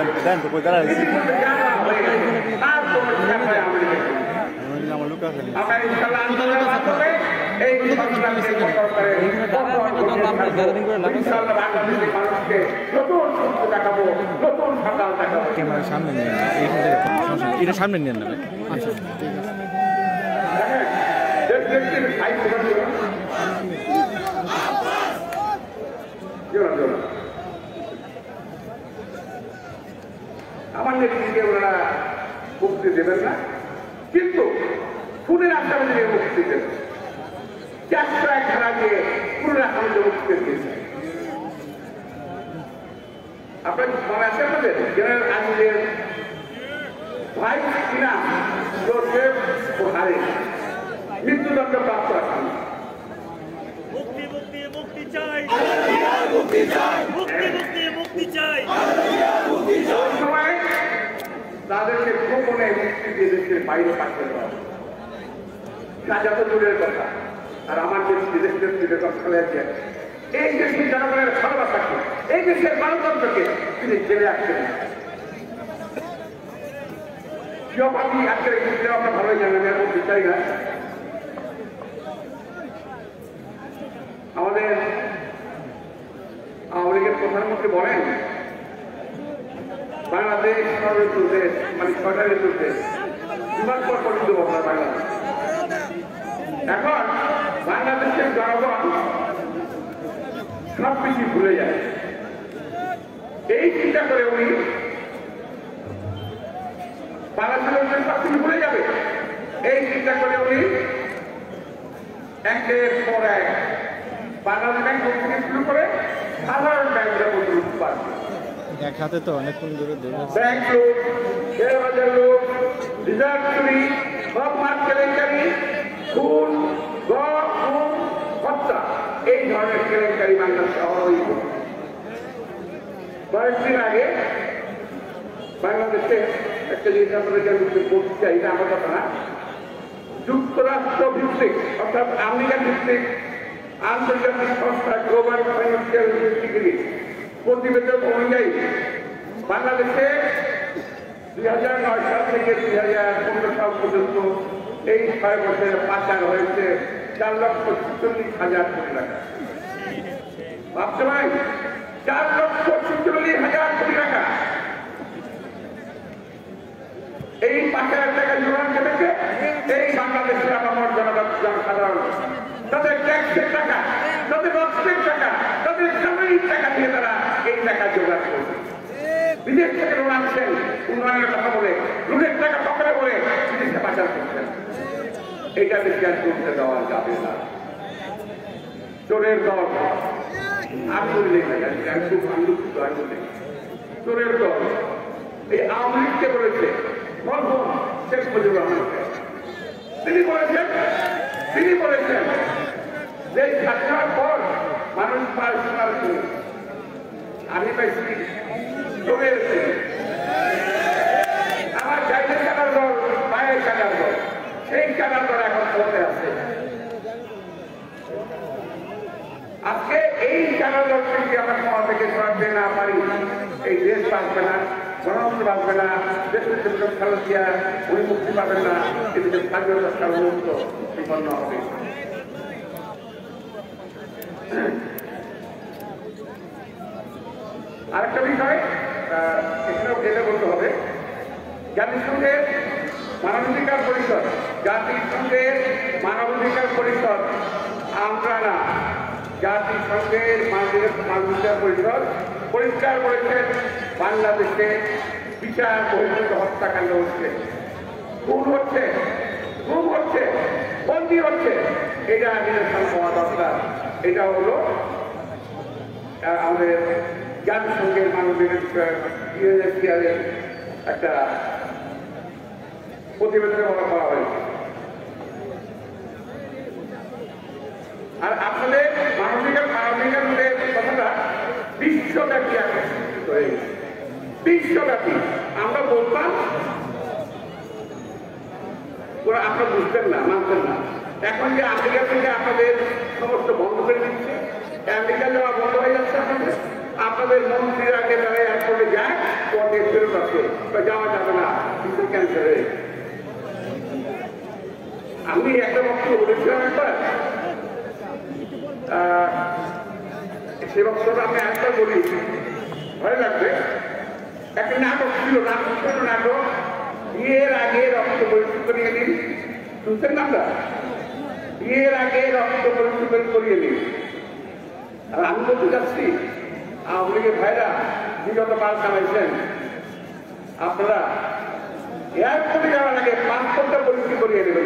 আমরা ইনশাল্লাহ আন্দোলনের মাধ্যমে এই বাংলাদেশের মানুষকে নতুন সূত্র দেখাবো, নতুন সকাল দেখাবো। সামনে নিয়ে এটা সামনে নিয়ে নেবে। আচ্ছা আমার নেতৃত্বে ওনারা মুক্তি দেবেন না, কিন্তু খুনের আসামে দিয়ে মুক্তি দেবেন। 401 ধারা দিয়ে খুনের আসামে মুক্তি দিয়েছে। আপনার মনে আছে আপনাদের জেনারেল আমিরের ভাই কিনা জোসেফ বুহারি মৃত্যুদণ্ড প্রাপ্ত আছেন। মুক্তি মুক্তি মুক্তি চাই, মুক্তি চাই, মুক্তি মুক্তি মুক্তি চাই। ওই সময় তাদেরকে গোপনে মুক্তি দিয়ে দেশের বাইরে পাঠিয়ে দেওয়া, সাজা তো দূরের কথা। আর আমার দেশের খেলে এই দেশের জনগণের ভালোবাসাকে, এই দেশের গণতন্ত্রকে তিনি জেলে আসছেন। আপনি আজকের আমরা ভালোই জানেন, আমি বলতে চাই না। আমাদের আওয়ামী লীগের প্রধানমন্ত্রী বলেন বাংলাদেশ ষড়যন্ত্র দেশ, মানে ষড়যন্ত্র দেশ, বিমান পর পর্যন্ত বলা বাংলাদেশ। এখন বাংলাদেশের জনগণ সব কিছু ভুলে যায়। এই চিন্তা করে উনি বাংলাদেশের সব কিছু ভুলে যাবে, এই চিন্তা করে উনি একের পর এক বাংলাদেশ ব্যাংক থেকে শুরু করে সাধারণ ব্যাংকরা পর্যন্ত পারবে। এক হাতে তো অনেকক্ষণ ধরে ব্যাংক লুট, শেয়ার বাজার লুট, রিজার্ভ চুরি, সব মাঠ কেলেঙ্কারি, খুন, হত্যা, এই ধরনের কেলেঙ্কারি বাংলাদেশ শহরই। কয়েকদিন আগে বাংলাদেশে একটা জিনিস আপনাদের বলতে চাই, এটা আমার কথা না, যুক্তরাষ্ট্র ভিত্তিক অর্থাৎ আমেরিকা ভিত্তিক আন্তর্জাতিক সংস্থা গ্লোবাল ফাইন্যান্সিয়াল ইনস্টিটিউট প্রতিবেদন অনুযায়ী বাংলাদেশে 2009 সাল থেকে 2015 সাল পর্যন্ত এই 6 বছরে পাচার হয়েছে 4,46,000 কোটি টাকা। ভাবতে ভাই, 4,46,000 কোটি টাকা। বিদেশ থেকে লোন আনছেন উন্নয়নের কথা বলে, লোনের টাকা পকেটে বলে বিদেশে পাচার করছেন। এটা বিচার করতে দেওয়া যাবে না। চোরের দল আমি বলি আমি খুব আন্দোলিত চোরের দল এই আওয়ামী লীগকে বলেছে শেখ মুজিবুর রহমানকে, তিনি বলেছেন যে স্বাধীনতার পর মানুষ পায় সোনার চোর, আমি পাইছি চোরের চোর। আমার চাইলে কাটার দল পায়ের কাটার দল, সেই কাটার দল এখন চলতে আছে। আজকে এই কাটার দল থেকে আমরা ক্ষমা থেকে সরাতে না পারি, এই দেশ বাঁচবে না, গণতন্ত্র বাঁচবে না, দেশের খালেদা জিয়া উনি মুক্তি পাবেন না, কিন্তু স্বাধীনতা সার্বভৌমত্ব বিপন্ন হবে। আরেকটা বিষয় এখানেও গেলে বলতে হবে, জাতিসংঘের মানবাধিকার পরিষদ, জাতিসংঘের মানবাধিকার পরিষদ আমরা না, জাতিসংঘের মানবাধিকার পরিষদ পরিষ্কার করেছেন বাংলাদেশে বিচার বহির্ভূত হত্যাকাণ্ড হচ্ছে, খুন হচ্ছে, বন্দী হচ্ছে। এটা নিরসন হওয়া দরকার। এটা হলো আমাদের জাতিসংঘের মানবাধিকার বিষয়ের একটা প্রতিবেদনে বলা করা হয়েছে। আর আসলে মানবাধিকার কথাটা বিশ্বব্যাপী আকর্ষিত হয়ে গেছে, বিশ্বব্যাপী। আমরা বলতাম ওরা আপনারা বুঝতেন না, মানতেন না। এখন যে আমেরিকা থেকে আপনাদের সমস্ত বন্ধ করে দিচ্ছে, আমেরিকা যাওয়া বন্ধ হয়ে যাচ্ছে, আপনাদের মন্ত্রীরা আগে তারা এয়ারপোর্টে যায়, পরে ফেরত আসে, যাওয়া যাবে না, কিছু ক্যান্সেল হয়ে। আমি একটা বক্তব্য বলেছিলাম একবার, সে বক্তব্য আমি একবার বলি, ভয় লাগবে। একটা নাটক ছিল, নাটক বিয়ের আগে রক্ত পরিশোধ করিয়ে নিন, শুনছেন না? আমরা বিয়ের আগে রক্ত পরিশোধ করিয়ে নিন। আর আমি বলতে চাচ্ছি আওয়ামী লীগের ভাইরা বিগত কাল চালাইছেন, আপনারা এয়ারপোর্টে যাওয়ার আগে পাসপোর্টটা পরিশোধ করিয়ে নেবেন,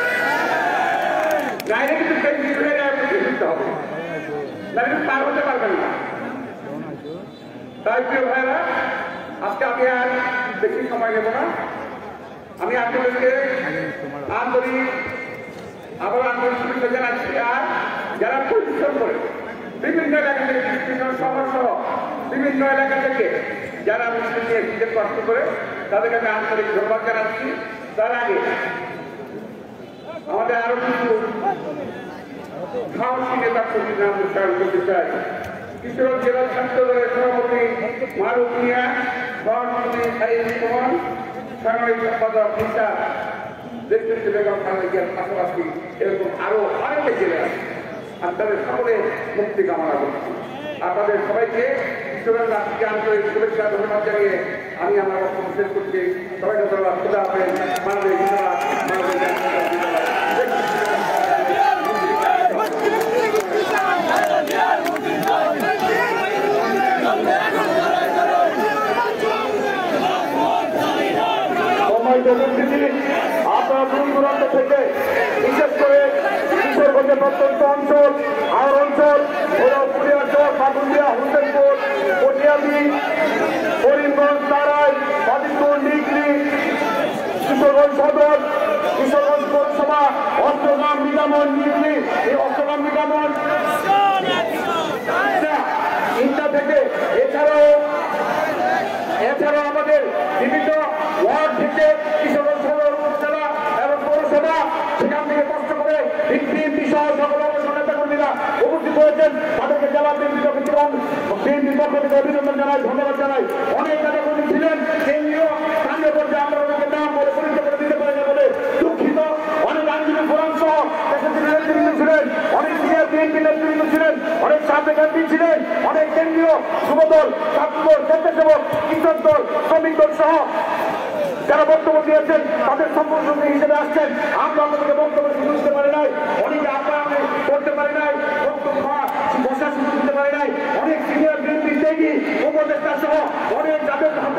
নাইলে কিন্তু এয়ারপোর্টে ফিরতে হবে, নাইলে পার হতে পারবেন না। তাই প্রিয় ভাইরা, আজকে আমি আর বেশি সময় নেব না। আমি আপনাদেরকে আবার আন্তরিক শুভেচ্ছা জানাচ্ছি। আর যারা পরিশ্রম করে বিভিন্ন এলাকা থেকে, বিভিন্ন শহর সহ বিভিন্ন এলাকা থেকে যারা মুসলিম নিয়ে নিজের কষ্ট করে, তাদের কাছে আন্তরিক ধন্যবাদ জানাচ্ছি। তার আগে আমাদের আরো কিছু সাহসী নেতা কর্মীর নাম উচ্চারণ করতে চাই। কিশোরগঞ্জ জেলা ছাত্র দলের সভাপতি মারুফ মিয়া, সভাপতি সাইদ কুমার, সাংবাদিক সম্পাদক নিশা, নেতৃত্বে বেগম খালেদা জিয়ার পাশাপাশি এরকম আরো অনেকে জেলে আছে। আর তাদের সকলে মুক্তি কামনা করছি। আপনাদের সবাইকে কিশোরগঞ্জ রাষ্ট্রকে আন্তরিক শুভেচ্ছা ধন্যবাদ জানিয়ে আমি আমার বক্তব্য শেষ করছি। সবাইকে ধন্যবাদ। খোদা হাফেজ। মানবিক ধন্যবাদ। আপনারা দূর দূরান্ত থেকে, বিশেষ করে কিশোরগঞ্জের প্রত্যন্ত অঞ্চল, আর অঞ্চল হল পুরিয়াচর, পাকুন্দিয়া, হোসেনপুর, পটিয়াদি, করিমগঞ্জ, তারাই, বাজিতপুর, নিগলি, কিশোরগঞ্জ সদর, কিশোরগঞ্জ পৌরসভা, অষ্টগ্রাম, নিজামন, নিগলি, এই অষ্টগ্রাম, নিজামন চিন্তা থেকে এছাড়াও আমাদের বিভিন্ন ওয়ার্ড থেকে কিশোরগঞ্জ সদর উপজেলা এবং পৌরসভা, সেখান থেকে কষ্ট করে ভিত্তিহীন বিষয় সকল নেতা কর্মীরা উপস্থিত হয়েছেন। তাদেরকে জেলা বিএনপির পক্ষ থেকে অভিনন্দন জানাই, ধন্যবাদ জানাই। অনেক নেতা কর্মী ছিলেন, কেন্দ্রীয় স্থানীয় পর্যায়ে আমরা ওনাকে নাম বলে পরিচয় করে দিতে পারি না বলে দুঃখিত। অনেক আইনজীবী ফোরাম সহ দেশের নেতৃবৃন্দ ছিলেন, অনেক সিনিয়র বিএনপি নেতৃবৃন্দ ছিলেন, অনেক সাবেক এমপি ছিলেন, অনেক কেন্দ্রীয় যুবদল, ছাত্রদল, স্বেচ্ছাসেবক, কৃষক দল, শ্রমিক দল সহ যারা বক্তব্য দিয়েছেন তাদের সম্পর্ক হিসেবে আসছেন। আমরা আপনাদেরকে বক্তব্য শুনতে পারি নাই, অনেকে আপনারা করতে পারি নাই, বক্তব্য বসার সুযোগ দিতে পারি নাই। অনেক সিনিয়র বিএনপি উপদেষ্টা সহ অনেক যাদের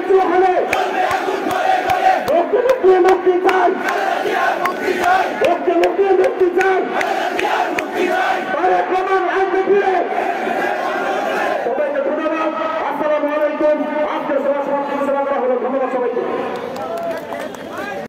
মৃত্যু হলে মুক্তি মুক্তি চাই, মুক্তি মুক্তি মুক্তি চাই, তারেক রহমান আসবে ফিরে।